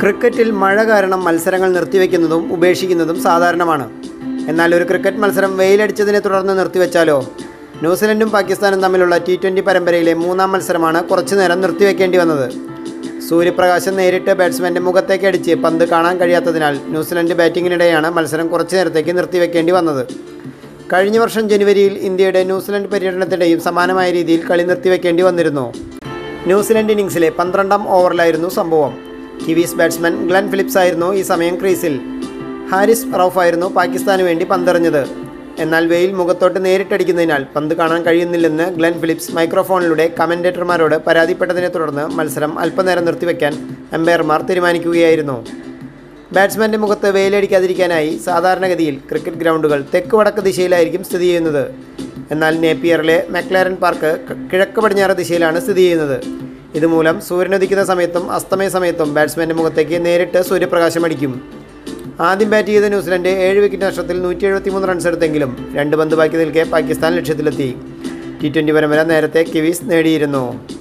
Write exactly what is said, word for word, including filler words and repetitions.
ക്രിക്കറ്റിൽ മഴ കാരണം മത്സരങ്ങൾ നിർത്തിവെക്കുന്നതും ഉപേക്ഷിക്കുന്നതും സാധാരണമാണ്. എന്നാൽ ഒരു ക്രിക്കറ്റ് മത്സരം വെയിലടിച്ചതിനെ തുടർന്ന് നിർത്തിവെച്ചാലോ? ന്യൂസിലൻഡും പാകിസ്ഥാനും തമ്മിലുള്ള ടി ട്വൻ്റി പരമ്പരയിലെ മൂന്നാം മത്സരമാണ് കുറച്ചുനേരം നിർത്തിവെക്കേണ്ടി വന്നത്. സൂര്യപ്രകാശം നേരിട്ട് ബാറ്റ്സ്മാൻ്റെ മുഖത്തേക്ക് അടിച്ച് പന്ത് കാണാൻ കഴിയാത്തതിനാൽ ന്യൂസിലൻഡ് ബാറ്റിങ്ങിനിടെയാണ് മത്സരം കുറച്ചു നേരത്തേക്ക് നിർത്തിവെക്കേണ്ടി വന്നത്. കഴിഞ്ഞ വർഷം ജനുവരിയിൽ ഇന്ത്യയുടെ ന്യൂസിലൻഡ് പര്യടനത്തിനിടെയും സമാനമായ രീതിയിൽ കളി നിർത്തിവെക്കേണ്ടി വന്നിരുന്നു. ന്യൂസിലൻഡ് ഇന്നിംഗ്സിലെ പന്ത്രണ്ടാം ഓവറിലായിരുന്നു സംഭവം. കിവീസ് ബാറ്റ്സ്മാൻ ഗ്ലെൻ ഫിലിപ്സ് ആയിരുന്നു ഈ സമയം ക്രീസിൽ. ഹാരിസ് റൌഫായിരുന്നു പാകിസ്ഥാന് വേണ്ടി പന്തെറിഞ്ഞത്. എന്നാൽ വെയിൽ മുഖത്തോട്ട് നേരിട്ടടിക്കുന്നതിനാൽ പന്ത് കാണാൻ കഴിയുന്നില്ലെന്ന് ഗ്ലെൻ ഫിലിപ്സ് മൈക്രോഫോണിലൂടെ കമൻറ്റേറ്റർമാരോട് പരാതിപ്പെട്ടതിനെ തുടർന്ന് മത്സരം അല്പനേരം നിർത്തിവെക്കാൻ അമ്പയർമാർ തീരുമാനിക്കുകയായിരുന്നു. ബാറ്റ്സ്മാൻ്റെ മുഖത്ത് വെയിലടിക്കാതിരിക്കാനായി സാധാരണഗതിയിൽ ക്രിക്കറ്റ് ഗ്രൗണ്ടുകൾ തെക്ക് വടക്ക് ദിശയിലായിരിക്കും സ്ഥിതി ചെയ്യുന്നത്. എന്നാൽ നേപ്പിയറിലെ മെക്ലാരൻ പാർക്ക് കിഴക്ക് പടിഞ്ഞാറ് ദിശയിലാണ് സ്ഥിതി ചെയ്യുന്നത്. ഇതുമൂലം സൂര്യനുദിക്കുന്ന സമയത്തും അസ്തമയ സമയത്തും ബാറ്റ്സ്മാൻ്റെ മുഖത്തേക്ക് നേരിട്ട് സൂര്യപ്രകാശം അടിക്കും. ആദ്യം ബാറ്റ് ചെയ്ത ന്യൂസിലൻഡ് ഏഴ് വിക്കറ്റ് നഷ്ടത്തിൽ നൂറ്റി എഴുപത്തി മൂന്ന് റൺസ് എടുത്തെങ്കിലും രണ്ട് പന്ത് ബാക്കി നിൽക്കെ പാകിസ്ഥാൻ ലക്ഷ്യത്തിലെത്തി. ടി ട്വൻ്റി പരമ്പര നേരത്തെ കിവീസ് നേടിയിരുന്നു.